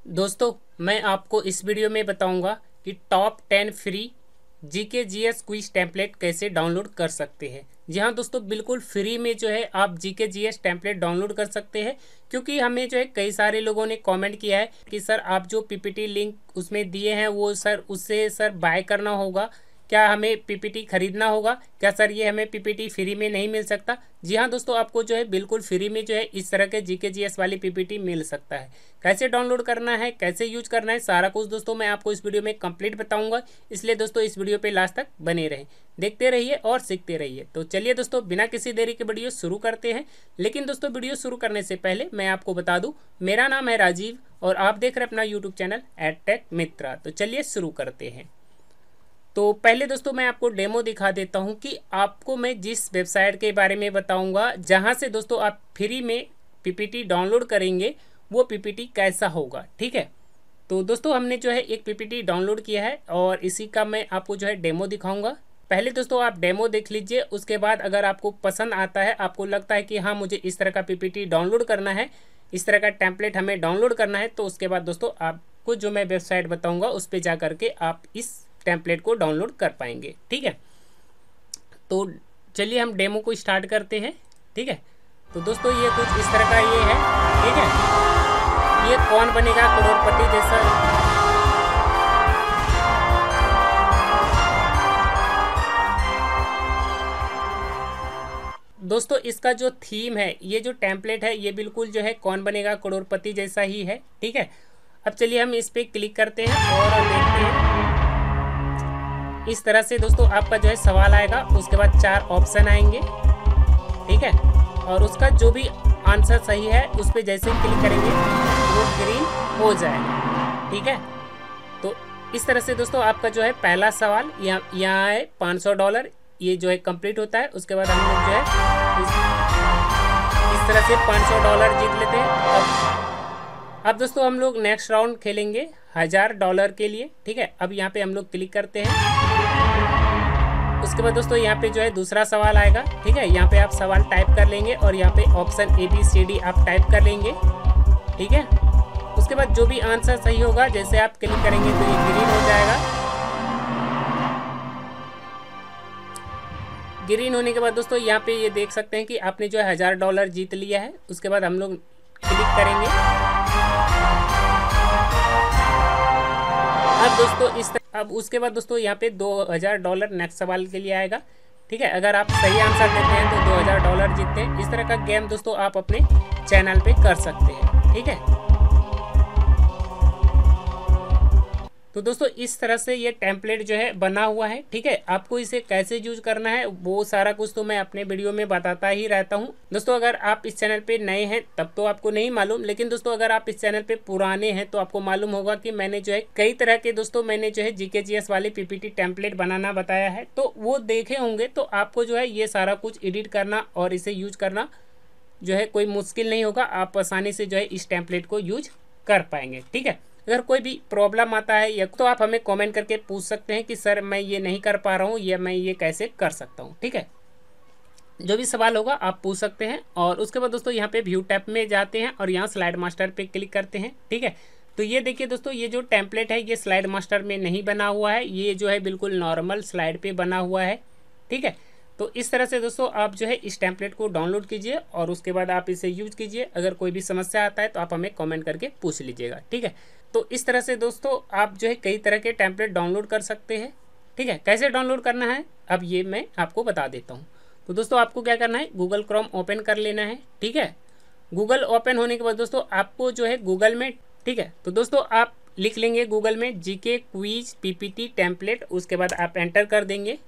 दोस्तों, मैं आपको इस वीडियो में बताऊंगा कि top 10 free GK GS quiz template कैसे डाउनलोड कर सकते हैं। जी हाँ दोस्तों, बिल्कुल फ्री में जो है आप जीके जीएस टेम्पलेट डाउनलोड कर सकते हैं। क्योंकि हमें जो है कई सारे लोगों ने कमेंट किया है कि सर आप जो पीपीटी लिंक उसमें दिए हैं वो सर उससे सर बाय करना होगा, क्या हमें पीपीटी खरीदना होगा, क्या सर ये हमें पीपीटी फ्री में नहीं मिल सकता। जी हाँ दोस्तों, आपको जो है बिल्कुल फ्री में जो है इस तरह के जीके जीएस वाली पीपीटी मिल सकता है। कैसे डाउनलोड करना है, कैसे यूज करना है, सारा कुछ दोस्तों मैं आपको इस वीडियो में कंप्लीट बताऊंगा। इसलिए दोस्तों इस वीडियो पे लास्ट तक बने रहें, देखते रहिए और सीखते रहिए। तो चलिए दोस्तों, बिना किसी देरी के वीडियो शुरू करते हैं। लेकिन दोस्तों वीडियो शुरू करने से पहले मैं आपको बता दूं, मेरा नाम है राजीव और आप देख रहे हैं अपना यूट्यूब चैनल एडटेक मित्रा। तो चलिए शुरू करते हैं। तो पहले दोस्तों मैं आपको डेमो दिखा देता हूं कि आपको मैं जिस वेबसाइट के बारे में बताऊंगा, जहां से दोस्तों आप फ्री में पीपीटी डाउनलोड करेंगे, वो पीपीटी कैसा होगा। ठीक है, तो दोस्तों हमने जो है एक पीपीटी डाउनलोड किया है और इसी का मैं आपको जो है डेमो दिखाऊंगा। पहले दोस्तों आप डेमो देख लीजिए, उसके बाद अगर आपको पसंद आता है, आपको लगता है कि हाँ मुझे इस तरह का पीपीटी डाउनलोड करना है, इस तरह का टेम्पलेट हमें डाउनलोड करना है, तो उसके बाद दोस्तों आपको जो मैं वेबसाइट बताऊँगा उस पर जा करके आप इस टेम्पलेट को डाउनलोड कर पाएंगे। ठीक है, तो चलिए हम डेमो को स्टार्ट करते हैं। ठीक है, तो दोस्तों ये कुछ इस तरह का ये है। ठीक है, ये कौन बनेगा करोड़पति जैसा दोस्तों इसका जो थीम है, ये जो टेम्पलेट है, ये बिल्कुल जो है कौन बनेगा करोड़पति जैसा ही है। ठीक है, अब चलिए हम इस पर क्लिक करते हैं और देखते हैं। इस तरह से दोस्तों आपका जो है सवाल आएगा, उसके बाद 4 ऑप्शन आएंगे। ठीक है, और उसका जो भी आंसर सही है उस पर जैसे ही क्लिक करेंगे वो ग्रीन हो जाएगा। ठीक है, तो इस तरह से दोस्तों आपका जो है पहला सवाल यहाँ है $500, ये जो है कंप्लीट होता है। उसके बाद हम लोग जो है इस तरह से $500 जीत लेते हैं। अब दोस्तों हम लोग नेक्स्ट राउंड खेलेंगे $1000 के लिए। ठीक है, अब यहाँ पे हम लोग क्लिक करते हैं। उसके बाद दोस्तों यहाँ पे जो है दूसरा सवाल आएगा। ठीक है, यहाँ पे आप सवाल टाइप कर लेंगे और यहाँ पे ऑप्शन ABCD आप टाइप कर लेंगे। ठीक है, उसके बाद जो भी आंसर सही होगा जैसे आप क्लिक करेंगे तो ये ग्रीन हो जाएगा। ग्रीन होने के बाद दोस्तों यहाँ पे ये देख सकते हैं कि आपने जो है $1000 जीत लिया है। उसके बाद हम लोग क्लिक करेंगे। अब उसके बाद दोस्तों यहाँ पे $2000 नेक्स्ट सवाल के लिए आएगा। ठीक है, अगर आप सही आंसर देते हैं तो $2000 जीतते हैं। इस तरह का गेम दोस्तों आप अपने चैनल पे कर सकते हैं। ठीक है, तो दोस्तों इस तरह से ये टेम्पलेट जो है बना हुआ है। ठीक है, आपको इसे कैसे यूज करना है वो सारा कुछ तो मैं अपने वीडियो में बताता ही रहता हूँ। दोस्तों अगर आप इस चैनल पे नए हैं तब तो आपको नहीं मालूम, लेकिन दोस्तों अगर आप इस चैनल पे पुराने हैं तो आपको मालूम होगा कि मैंने जो है कई तरह के दोस्तों मैंने जो है जीके जीएस वाली पीपीटी टेम्पलेट बनाना बताया है, तो वो देखे होंगे। तो आपको जो है ये सारा कुछ एडिट करना और इसे यूज करना जो है कोई मुश्किल नहीं होगा, आप आसानी से जो है इस टेम्पलेट को यूज कर पाएंगे। ठीक है, अगर कोई भी प्रॉब्लम आता है या तो आप हमें कमेंट करके पूछ सकते हैं कि सर मैं ये नहीं कर पा रहा हूँ या मैं ये कैसे कर सकता हूँ। ठीक है, जो भी सवाल होगा आप पूछ सकते हैं। और उसके बाद दोस्तों यहाँ पे व्यू टैब में जाते हैं और यहाँ स्लाइड मास्टर पे क्लिक करते हैं। ठीक है, तो ये देखिए दोस्तों, ये जो टेम्पलेट है ये स्लाइड मास्टर में नहीं बना हुआ है, ये जो है बिल्कुल नॉर्मल स्लाइड पे बना हुआ है। ठीक है, तो इस तरह से दोस्तों आप जो है इस टेम्पलेट को डाउनलोड कीजिए और उसके बाद आप इसे यूज कीजिए। अगर कोई भी समस्या आता है तो आप हमें कमेंट करके पूछ लीजिएगा। ठीक है, तो इस तरह से दोस्तों आप जो है कई तरह के टेम्पलेट डाउनलोड कर सकते हैं। ठीक है, कैसे डाउनलोड करना है अब ये मैं आपको बता देता हूँ। तो दोस्तों आपको क्या करना है, गूगल क्रोम ओपन कर लेना है। ठीक है, गूगल ओपन होने के बाद दोस्तों आपको जो है गूगल में, ठीक है, तो दोस्तों आप लिख लेंगे गूगल में जीके क्विज पीपीटी टेम्पलेट। उसके बाद आप एंटर कर देंगे।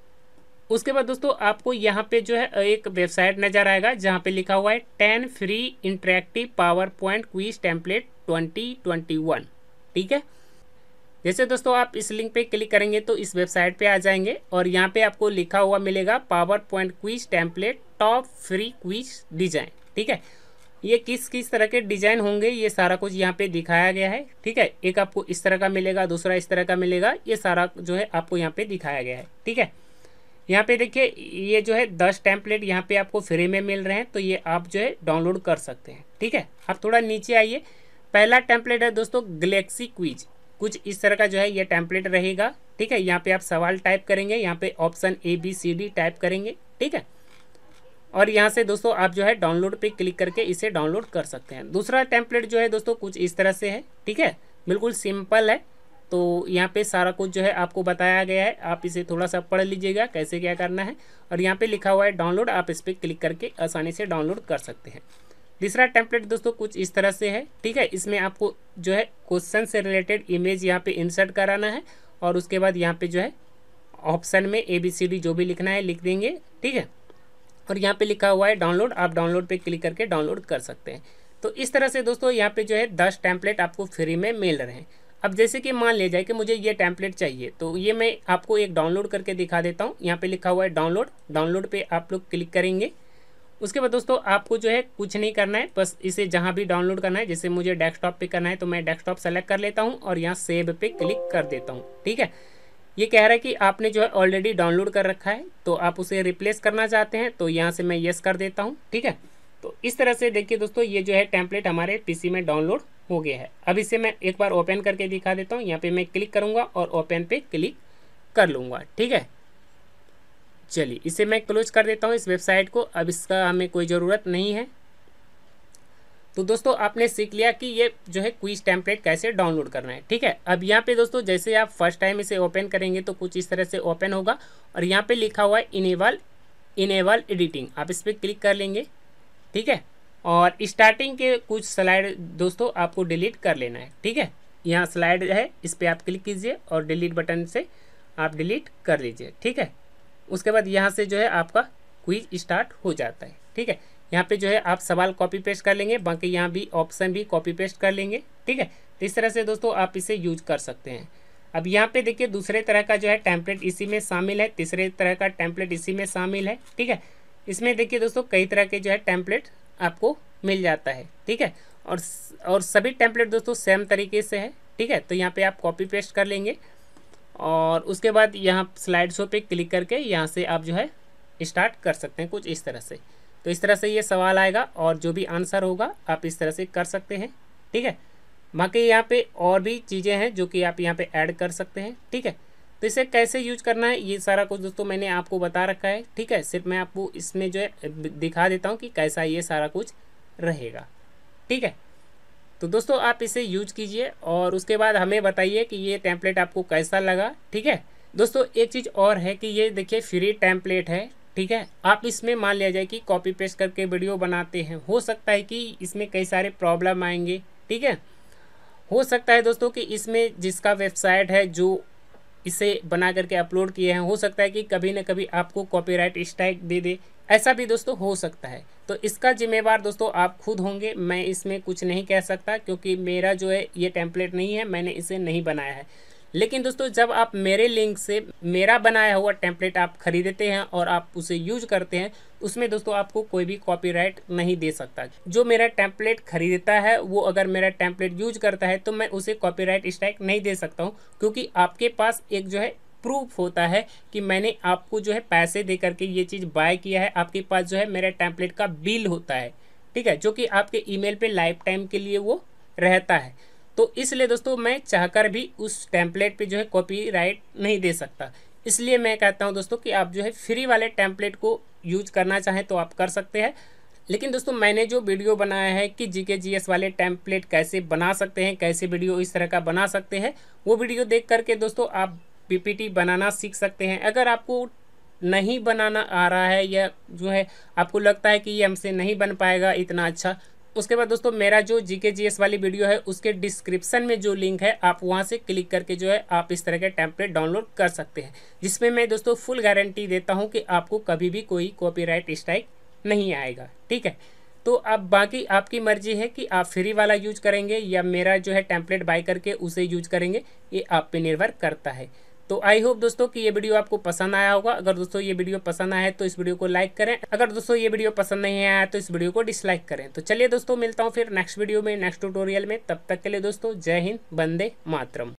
उसके बाद दोस्तों आपको यहाँ पे जो है एक वेबसाइट नज़र आएगा जहाँ पे लिखा हुआ है 10 free interactive PowerPoint quiz template 2021। ठीक है, जैसे दोस्तों आप इस लिंक पे क्लिक करेंगे तो इस वेबसाइट पे आ जाएंगे और यहाँ पे आपको लिखा हुआ मिलेगा PowerPoint quiz template top free quiz design. ठीक है, ये किस किस तरह के डिजाइन होंगे ये सारा कुछ यहाँ पे दिखाया गया है। ठीक है, एक आपको इस तरह का मिलेगा, दूसरा इस तरह का मिलेगा, ये सारा जो है आपको यहाँ पे दिखाया गया है। ठीक है, यहाँ पे देखिए ये जो है 10 टेम्पलेट यहाँ पे आपको फ्री में मिल रहे हैं, तो ये आप जो है डाउनलोड कर सकते हैं। ठीक है, आप थोड़ा नीचे आइए, पहला टेम्पलेट है दोस्तों गैलेक्सी क्विज, कुछ इस तरह का जो है ये टेम्पलेट रहेगा। ठीक है, यहाँ पे आप सवाल टाइप करेंगे, यहाँ पे ऑप्शन ABCD टाइप करेंगे। ठीक है, और यहाँ से दोस्तों आप जो है डाउनलोड पे क्लिक करके इसे डाउनलोड कर सकते हैं। दूसरा टेम्पलेट जो है दोस्तों कुछ इस तरह से है। ठीक है, बिल्कुल सिंपल है। तो यहाँ पे सारा कुछ जो है आपको बताया गया है, आप इसे थोड़ा सा पढ़ लीजिएगा कैसे क्या करना है। और यहाँ पे लिखा हुआ है डाउनलोड, आप इस पर क्लिक करके आसानी से डाउनलोड कर सकते हैं। तीसरा टेम्पलेट दोस्तों कुछ इस तरह से है। ठीक है, इसमें आपको जो है क्वेश्चन से रिलेटेड इमेज यहाँ पे इंसर्ट कराना है और उसके बाद यहाँ पे जो है ऑप्शन में ABCD जो भी लिखना है लिख देंगे। ठीक है, और यहाँ पे लिखा हुआ है डाउनलोड, आप डाउनलोड पे क्लिक करके डाउनलोड कर सकते हैं। तो इस तरह से दोस्तों यहाँ पे जो है 10 टेम्पलेट आपको फ्री में मिल रहे हैं। अब जैसे कि मान लिया जाए कि मुझे ये टेम्पलेट चाहिए, तो ये मैं आपको एक डाउनलोड करके दिखा देता हूँ। यहाँ पे लिखा हुआ है डाउनलोड, डाउनलोड पे आप लोग क्लिक करेंगे। उसके बाद दोस्तों आपको जो है कुछ नहीं करना है, बस इसे जहाँ भी डाउनलोड करना है, जैसे मुझे डेस्कटॉप पे करना है तो मैं डेस्कटॉप सेलेक्ट कर लेता हूँ और यहाँ सेव पे क्लिक कर देता हूँ। ठीक है, ये कह रहा है कि आपने जो है ऑलरेडी डाउनलोड कर रखा है, तो आप उसे रिप्लेस करना चाहते हैं, तो यहाँ से मैं येस कर देता हूँ। ठीक है, तो इस तरह से देखिए दोस्तों ये जो है टेम्पलेट हमारे PC में डाउनलोड हो गया है। अब इसे मैं एक बार ओपन करके दिखा देता हूँ। यहाँ पे मैं क्लिक करूँगा और ओपन पे क्लिक कर लूँगा। ठीक है, चलिए इसे मैं क्लोज कर देता हूँ इस वेबसाइट को, अब इसका हमें कोई ज़रूरत नहीं है। तो दोस्तों आपने सीख लिया कि ये जो है क्विज टेम्पलेट कैसे डाउनलोड करना है। ठीक है, अब यहाँ पे दोस्तों जैसे आप फर्स्ट टाइम इसे ओपन करेंगे तो कुछ इस तरह से ओपन होगा और यहाँ पे लिखा हुआ है इनेबल एडिटिंग, आप इस पर क्लिक कर लेंगे। ठीक है, और स्टार्टिंग के कुछ स्लाइड दोस्तों आपको डिलीट कर लेना है। ठीक है, यहाँ स्लाइड है, इस पर आप क्लिक कीजिए और डिलीट बटन से आप डिलीट कर लीजिए। ठीक है, उसके बाद यहाँ से जो है आपका क्विज स्टार्ट हो जाता है। ठीक है, यहाँ पे जो है आप सवाल कॉपी पेस्ट कर लेंगे, बाकी यहाँ भी ऑप्शन भी कॉपी पेस्ट कर लेंगे। ठीक है, तो इस तरह से दोस्तों आप इसे यूज कर सकते हैं। अब यहाँ पे देखिए दूसरे तरह का जो है टेम्पलेट इसी में शामिल है, तीसरे तरह का टेम्पलेट इसी में शामिल है। ठीक है, इसमें देखिए दोस्तों कई तरह के जो है टेम्पलेट आपको मिल जाता है। ठीक है, और सभी टेम्पलेट दोस्तों सेम तरीके से है। ठीक है, तो यहाँ पे आप कॉपी पेस्ट कर लेंगे और उसके बाद यहाँ स्लाइड शो पे क्लिक करके यहाँ से आप जो है स्टार्ट कर सकते हैं कुछ इस तरह से। तो इस तरह से ये सवाल आएगा और जो भी आंसर होगा आप इस तरह से कर सकते हैं। ठीक है, बाकी यहाँ पे और भी चीज़ें हैं जो कि आप यहाँ पे ऐड कर सकते हैं। ठीक है, तो इसे कैसे यूज करना है ये सारा कुछ दोस्तों मैंने आपको बता रखा है। ठीक है, सिर्फ मैं आपको इसमें जो है दिखा देता हूँ कि कैसा ये सारा कुछ रहेगा। ठीक है, तो दोस्तों आप इसे यूज कीजिए और उसके बाद हमें बताइए कि ये टेम्पलेट आपको कैसा लगा। ठीक है दोस्तों, एक चीज़ और है कि ये देखिए फ्री टेम्पलेट है। ठीक है, आप इसमें मान लिया जाए कि कॉपी पेस्ट करके वीडियो बनाते हैं, हो सकता है कि इसमें कई सारे प्रॉब्लम आएंगे। ठीक है, हो सकता है दोस्तों कि इसमें जिसका वेबसाइट है जो इसे बना करके अपलोड किए हैं, हो सकता है कि कभी ना कभी आपको कॉपीराइट स्ट्राइक दे दे, ऐसा भी दोस्तों हो सकता है। तो इसका जिम्मेवार दोस्तों आप खुद होंगे, मैं इसमें कुछ नहीं कह सकता क्योंकि मेरा जो है ये टेम्पलेट नहीं है, मैंने इसे नहीं बनाया है। लेकिन दोस्तों जब आप मेरे लिंक से मेरा बनाया हुआ टेम्पलेट आप खरीदते हैं और आप उसे यूज करते हैं, उसमें दोस्तों आपको कोई भी कॉपीराइट नहीं दे सकता। जो मेरा टेम्पलेट खरीदता है वो अगर मेरा टेम्पलेट यूज करता है तो मैं उसे कॉपीराइट स्ट्राइक नहीं दे सकता हूँ, क्योंकि आपके पास एक जो है प्रूफ होता है कि मैंने आपको जो है पैसे दे करके ये चीज़ बाय किया है। आपके पास जो है मेरे टेम्पलेट का बिल होता है। ठीक है, जो कि आपके ईमेल पे लाइफ टाइम के लिए वो रहता है। तो इसलिए दोस्तों मैं चाहकर भी उस टेम्पलेट पे जो है कॉपीराइट नहीं दे सकता। इसलिए मैं कहता हूं दोस्तों कि आप जो है फ्री वाले टेम्पलेट को यूज करना चाहें तो आप कर सकते हैं। लेकिन दोस्तों मैंने जो वीडियो बनाया है कि जीके जीएस वाले टेम्पलेट कैसे बना सकते हैं, कैसे वीडियो इस तरह का बना सकते हैं, वो वीडियो देख करके दोस्तों आप पीपीटी बनाना सीख सकते हैं। अगर आपको नहीं बनाना आ रहा है या जो है आपको लगता है कि ये हमसे नहीं बन पाएगा इतना अच्छा, उसके बाद दोस्तों मेरा जो जीके जीएस वाली वीडियो है उसके डिस्क्रिप्शन में जो लिंक है आप वहां से क्लिक करके जो है आप इस तरह के टेम्पलेट डाउनलोड कर सकते हैं, जिसमें मैं दोस्तों फुल गारंटी देता हूं कि आपको कभी भी कोई कॉपीराइट स्ट्राइक नहीं आएगा। ठीक है, तो अब बाकी आपकी मर्जी है कि आप फ्री वाला यूज करेंगे या मेरा जो है टेम्पलेट बाय करके उसे यूज करेंगे, ये आप पे निर्भर करता है। तो आई होप दोस्तों कि ये वीडियो आपको पसंद आया होगा। अगर दोस्तों ये वीडियो पसंद आया है तो इस वीडियो को लाइक करें, अगर दोस्तों ये वीडियो पसंद नहीं आया तो इस वीडियो को डिसलाइक करें। तो चलिए दोस्तों मिलता हूँ फिर नेक्स्ट वीडियो में, नेक्स्ट ट्यूटोरियल में। तब तक के लिए दोस्तों जय हिंद, वंदे मातरम।